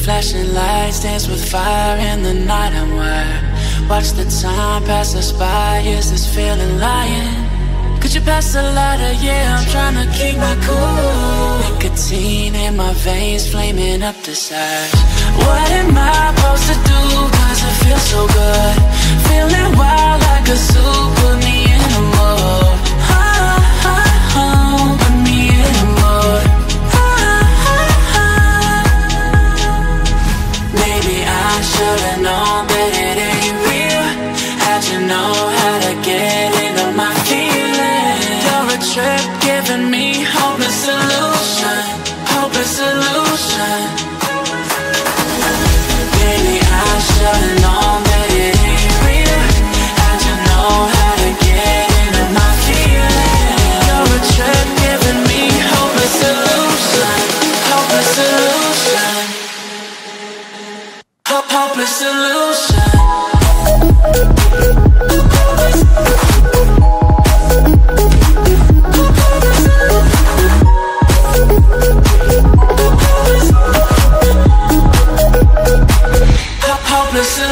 Flashing lights dance with fire in the night. I'm wired. Watch the time pass us by. Is this feeling lying? Could you pass the lighter? Yeah, I'm trying to keep my cool. Nicotine in my veins, flaming up the sides. What am I supposed to do? Cause it feels so good. Feeling wild like a zoo. Put me in a mood. Put me in a mood. Maybe I should've known that it ain't real. How'd you know how to get into my feelings? You're a trip giving me hopeless solution. Hopeless solution. Maybe I should've known that it ain't real. How'd you know how to get into my feelings? You're a trip giving me hopeless solution. Hopeless solution. Hopeless solution. Hopeless solution.